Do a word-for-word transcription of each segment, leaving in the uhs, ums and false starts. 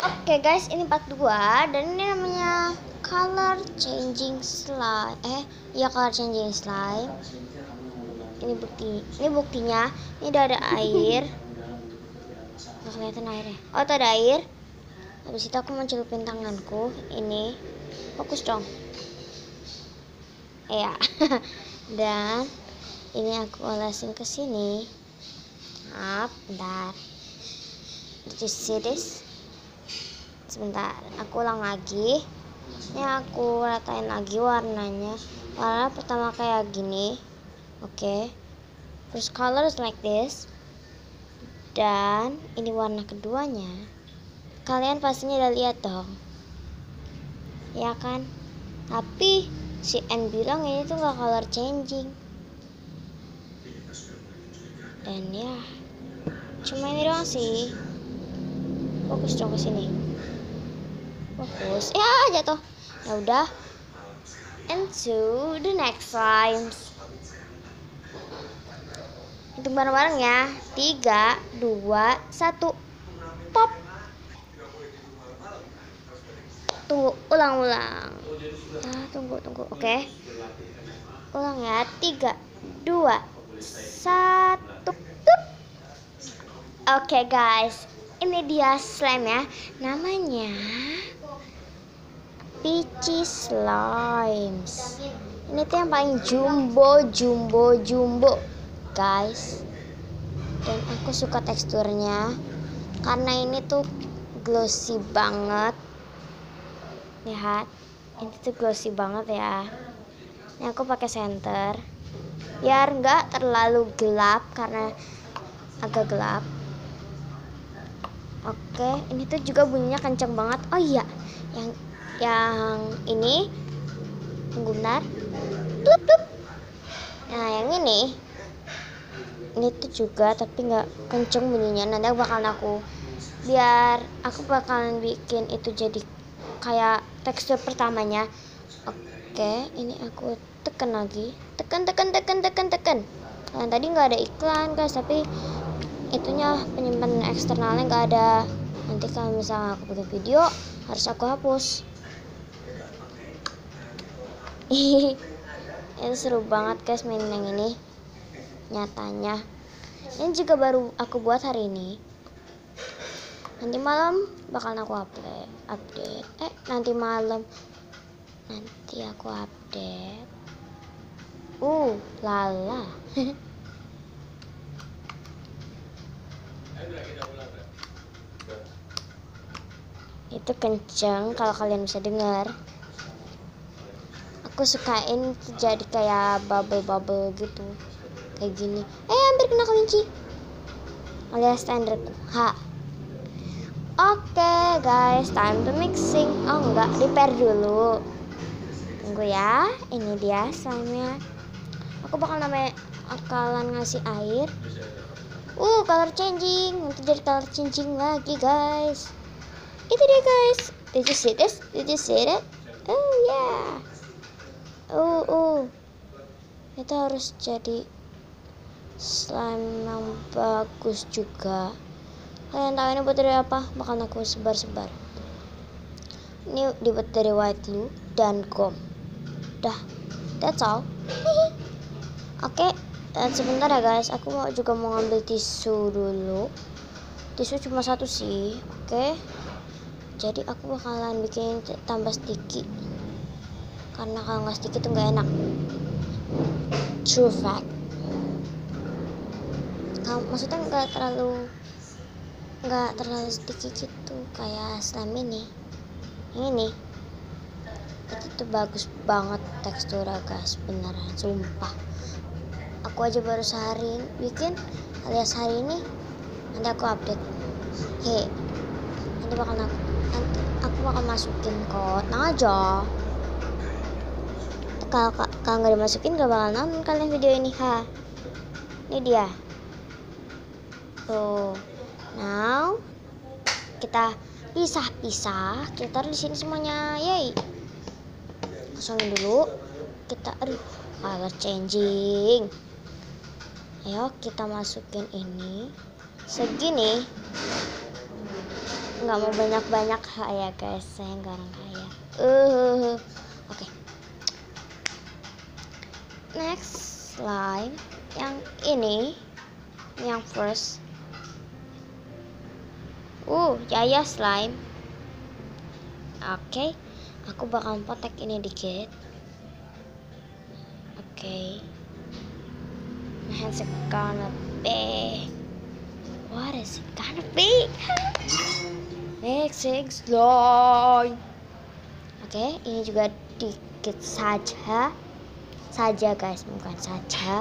Oke guys, ini part dua dan ini namanya color changing slime. Eh, ya color changing slime. Ini bukti, ini buktinya. Ini udah ada air. Nggak kelihatan airnya. Oh, tuh ada air. Habis itu aku mau celupin tanganku. Ini, fokus dong. Iya. Dan ini aku olesin ke sini. Maaf, bentar. Did you see this? Sebentar, aku ulang lagi. Ini aku ratain lagi warnanya. Warna pertama kayak gini. Oke. Okay. First color is like this. Dan ini warna keduanya. Kalian pastinya udah lihat dong. Ya kan? Tapi si N bilang ini tuh gak color changing. Dan ya, cuma ini doang sih. Fokus dong ke sini. Fokus. Ya, jatuh. Ya udah. And to the next slimes. Hitung bareng-bareng ya. Tiga, dua, satu. Pop. Tunggu, ulang-ulang. Ah, tunggu, tunggu. Oke. Okay. Ulang ya. Tiga, dua, satu. Oke okay, guys. Ini dia slime ya. Namanya Peachy Slimes. Ini tuh yang paling jumbo, jumbo, jumbo, guys. Dan aku suka teksturnya karena ini tuh glossy banget. Lihat, ini tuh glossy banget ya. Ini aku pakai center biar nggak terlalu gelap karena agak gelap. Oke, ini tuh juga bunyinya kenceng banget. Oh iya, yang yang ini tunggu bentar. Blup, blup. Nah yang ini ini tuh juga tapi nggak kenceng bunyinya. Nanti bakalan aku biar aku bakalan bikin itu jadi kayak tekstur pertamanya. Oke, ini aku tekan lagi, tekan tekan tekan tekan tekan. Nah tadi nggak ada iklan guys, tapi itunya penyimpanan eksternalnya nggak ada. Nanti kalau misalnya aku bikin video harus aku hapus. Ini seru banget guys main yang ini. Nyatanya ini juga baru aku buat hari ini. Nanti malam bakalan aku upload update eh nanti malam nanti aku update uh lala. Itu kenceng kalau kalian bisa dengar. Aku sukain jadi kayak bubble-bubble gitu. Kayak gini. Eh hampir kena kelinci. Alias standarku. Ha. Oke okay, guys, time to mixing. Oh enggak, repair dulu. Tunggu ya. Ini dia slime-nya. Aku bakal namanya bakalan ngasih air. Uh, color changing. Nanti jadi color changing lagi guys. Itu dia guys. Did you see this? Did you see that? Oh yeah. Oh oh. Itu harus jadi slime yang bagus juga. Kalian tahu ini buat dari apa? Bahkan aku sebar-sebar. Ini dibuat dari white glue dan gum. Dah. That's all. Oke. Okay. Dan sebentar ya guys. Aku mau juga mau ngambil tisu dulu. Tisu cuma satu sih. Oke. Okay. Jadi aku bakalan bikin tambah sticky. Karena kalau nggak sticky tuh nggak enak. True fact. Kalau maksudnya nggak terlalu nggak terlalu sticky gitu kayak slime ini. Yang ini itu tuh bagus banget teksturnya guys, beneran sumpah. Aku aja baru sehari bikin alias hari ini. Nanti aku update. Hei, nanti bakal aku nanti aku bakal masukin kok, tenang aja. Kalau kalau nggak dimasukin gak bakal nonton kalian video ini. Ha, ini dia tuh. Now kita pisah-pisah, kita taruh di sini semuanya. Yay, kosongin dulu. Kita aduh color changing. Ayo kita masukin ini segini. nggak mau banyak-banyak ya guys, saya nggak orang kaya. Uh, oke. Okay. Next slime yang ini, yang first. Uh, Jaya slime. Oke, okay. Aku bakal potek ini dikit. Oke. Okay. My hands are gonna be. What is it gonna be? Mixing slime. Oke, okay, ini juga dikit saja. Saja guys, bukan saja.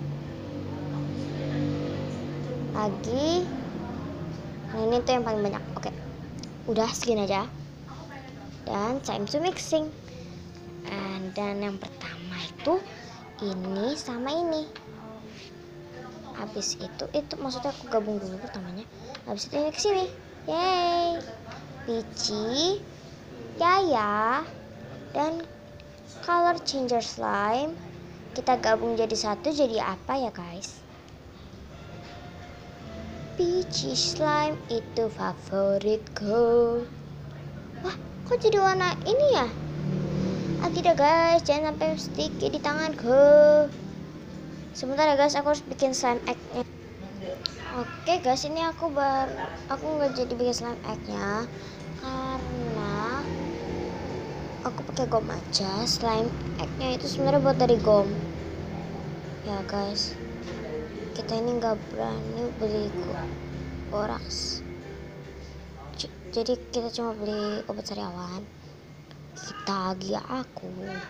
Lagi. Nah, ini tuh yang paling banyak. Oke. Okay. Udah segini aja. Dan time to mixing. And, dan yang pertama itu ini sama ini. Habis itu itu maksudnya aku gabung dulu pertamanya. Habis itu ini kesini. Yay. Peachy, Yaya, dan color changer slime kita gabung jadi satu, jadi apa ya guys? Peachy slime itu favoritku. Wah, kok jadi warna ini ya? Ah tidak guys, jangan sampai sticky di tanganku. Sebentar ya guys, aku harus bikin slime egg-nya. Oke guys, ini aku bar aku nggak jadi bikin slime egg-nya karena aku pakai gom aja. Slime egg-nya itu sebenarnya buat dari gom. Ya guys, kita ini nggak berani beli boraks. Jadi kita cuma beli obat sariawan. Kita lagi aku.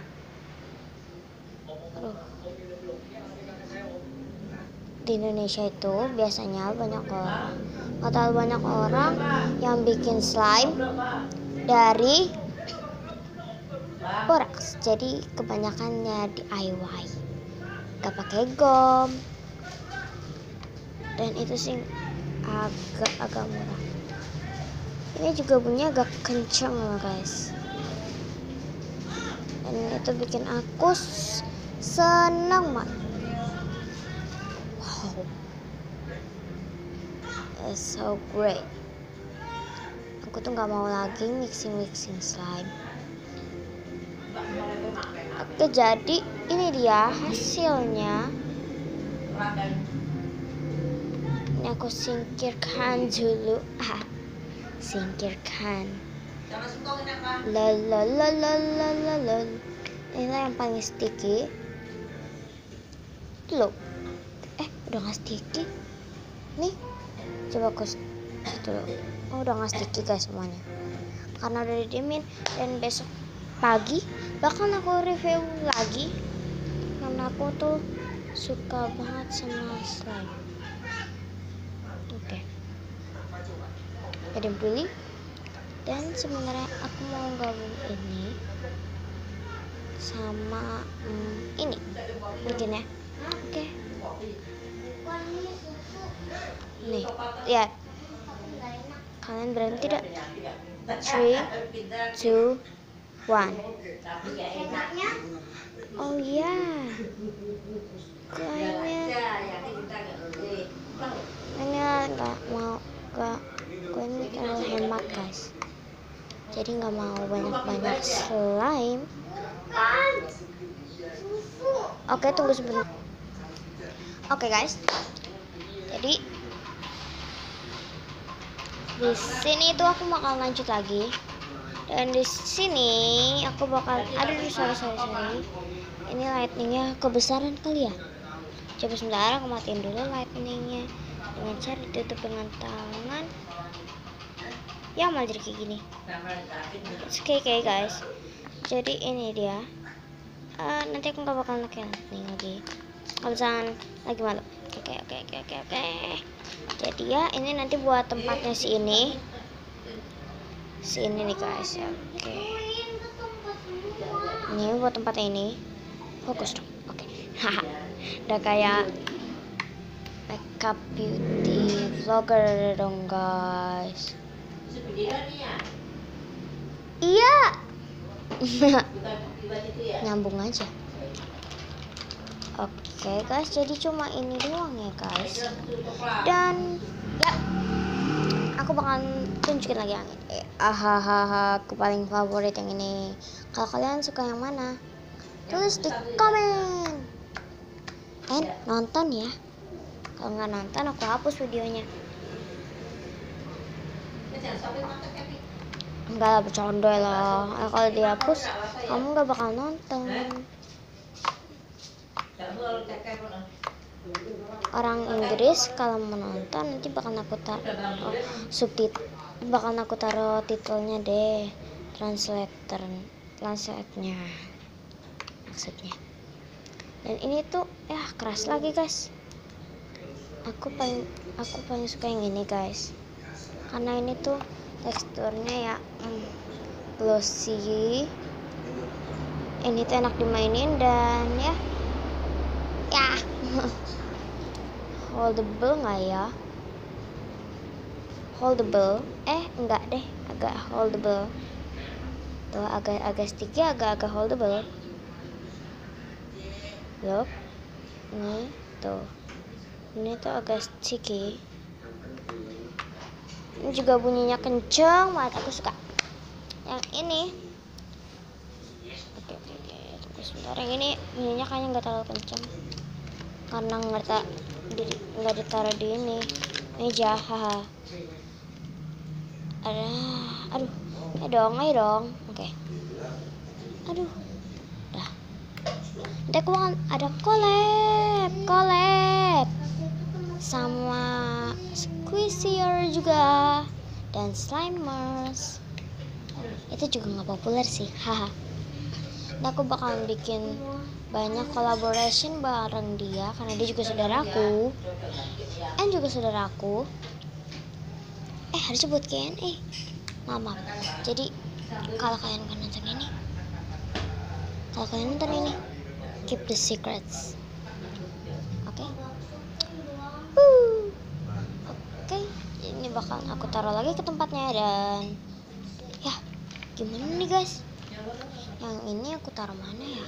Aduh. Di Indonesia itu biasanya banyak orang, atau banyak orang yang bikin slime dari boraks. Jadi kebanyakannya D I Y, gak pakai gom, dan itu sih agak-agak murah. Ini juga bunyinya agak kenceng loh guys, dan itu bikin aku senang banget. Wow, it's so great. Aku tuh nggak mau lagi mixing-mixing slime. Oke, jadi ini dia hasilnya. Ini aku singkirkan dulu. Ah, singkirkan. Lalalalalalal. Inilah yang paling sticky. Loh, eh udah nggak sticky. Nih, coba aku dulu. Oh, udah nggak sticky guys semuanya. Karena udah didiemin, dan besok pagi bahkan aku review lagi karena aku tuh suka banget sama slime. Oke, okay. Jadi beli, dan sebenarnya aku mau gabung ini sama hmm, ini mungkin ya. Oke, okay. Nih lihat, kalian berani tidak? Three, two, one. Oh ya, yeah. Kayaknya ini nggak mau, nggak, gue ini terlalu hemat guys. Jadi nggak mau banyak-banyak slime. Oke, tunggu sebentar. Oke guys, jadi di sini itu aku bakal lanjut lagi. Dan di sini aku bakal ada di sorry sorry sorry. Ini lightningnya kebesaran kali ya. Coba sebentar, aku matiin dulu lightningnya dengan cara ditutup dengan tangan. Ya malah jadi kayak gini. Oke okay, guys. Jadi ini dia. Uh, nanti aku nggak bakal pakai lightning lagi. Kalau misalkan lagi malu. Oke oke oke oke oke. Jadi ya ini nanti buat tempatnya si ini. Si ini nih guys. Oke. Okay. Ini buat tempatnya ini. Fokus dong. Oke. Okay. Haha. Udah kayak makeup beauty vlogger dong guys. Iya. Nyambung aja. Oke okay, guys, jadi cuma ini doang ya guys. Dan ya, aku bakal tunjukin lagi yang ini. Ahahaha, aku paling favorit yang ini. Kalau kalian suka yang mana, tulis di komen. And nonton ya. Kalau nggak nonton, aku hapus videonya. Enggak lah, bercanda lah. Eh, kalau dihapus, kamu nggak bakal nonton. Orang Inggris kalau menonton nanti bakal aku taruh oh, subtitle, bakal aku taruh titelnya deh, translator, translate-nya maksudnya. Dan ini tuh ya keras lagi guys. Aku paling aku paling suka yang ini guys, karena ini tuh teksturnya ya mm, glossy. Ini tuh enak dimainin dan ya ya holdable nggak ya? Holdable? Eh enggak deh, agak holdable. Tuh agak agak sticky, agak-agak holdable. Look, ini tuh, ini tuh agak sticky. Ini juga bunyinya kenceng banget, aku suka. Yang ini, oke oke oke, tunggu sebentar. Yang ini bunyinya kayaknya nggak terlalu kenceng, karena nggak tak nggak ditaruh di ini meja. Haha. Ada, aduh, ayo dong, ayo dong, oke. Aduh, dah. Nanti aku akan ada collab, collab sama Squishier juga dan Slimers. Itu juga nggak populer sih, haha. Nah, aku bakalan bikin banyak collaboration bareng dia karena dia juga saudaraku, and juga saudaraku. Eh harusnya buat K N A. Maaf, maaf. Jadi kalau kalian kan nonton ini, kalau kalian nonton ini, keep the secrets. Oke? Okay? Uh. Oke, okay. Ini bakal aku taruh lagi ke tempatnya dan ya gimana nih guys? Yang ini aku taruh mana ya?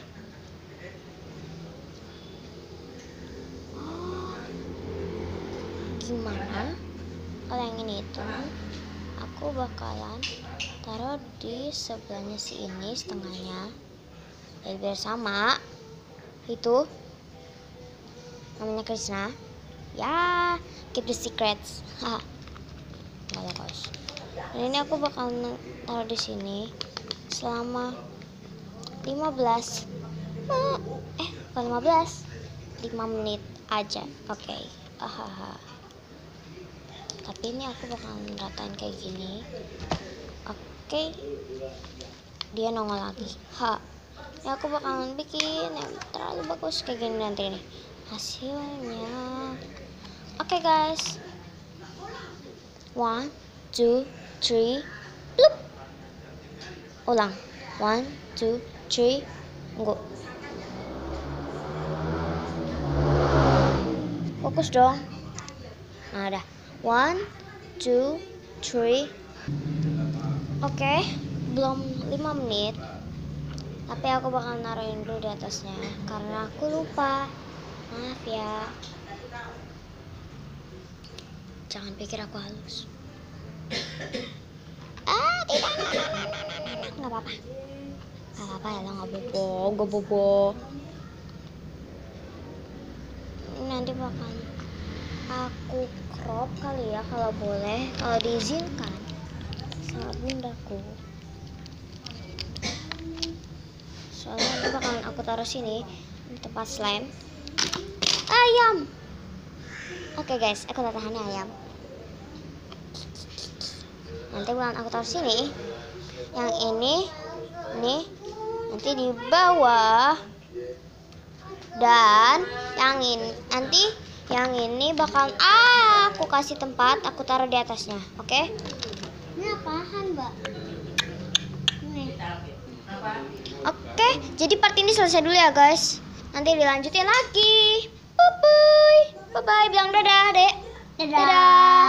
Gimana kalau yang ini itu aku bakalan taruh di sebelahnya si ini setengahnya biar, biar sama. Itu namanya Krishna ya, keep the secrets. Haha, nggak ada guys. Dan ini aku bakalan taruh di sini selama lima belas eh bukan lima belas, lima menit aja. Oke, okay. Ahaha. Tapi ini aku bakalan ratain kayak gini. Oke, okay. Dia nongol lagi. Ha, ini aku bakalan bikin yang terlalu bagus kayak gini nanti nih hasilnya. Oke okay, guys, one, two, three, plup. Ulang, one, two, three, go. Fokus dong. Nah, udah. One, two, three. Oke, okay, belum lima menit. Tapi aku bakal naruhin dulu di atasnya karena aku lupa. Maaf ya. Jangan pikir aku halus. Ah, tidak. Nggak apa-apa. Nggak apa-apa ya, nggak bobo, nggak bobo. Nanti bakal aku crop kali ya kalau boleh, kalau diizinkan sama bundaku. Soalnya nanti bakalan aku taruh sini di tempat slime ayam. Oke okay guys, aku taruhannya ayam. Nanti bakalan aku taruh sini. Yang ini nih nanti di bawah. Dan yang ini nanti yang ini bakal ah, aku kasih tempat, aku taruh di atasnya. Oke? Okay? Ini apaan, Mbak? Ini. Oke, okay, jadi part ini selesai dulu ya, guys. Nanti dilanjutin lagi. Bye bye. Bye bye, bilang dadah, Dek. Dadah. Dadah.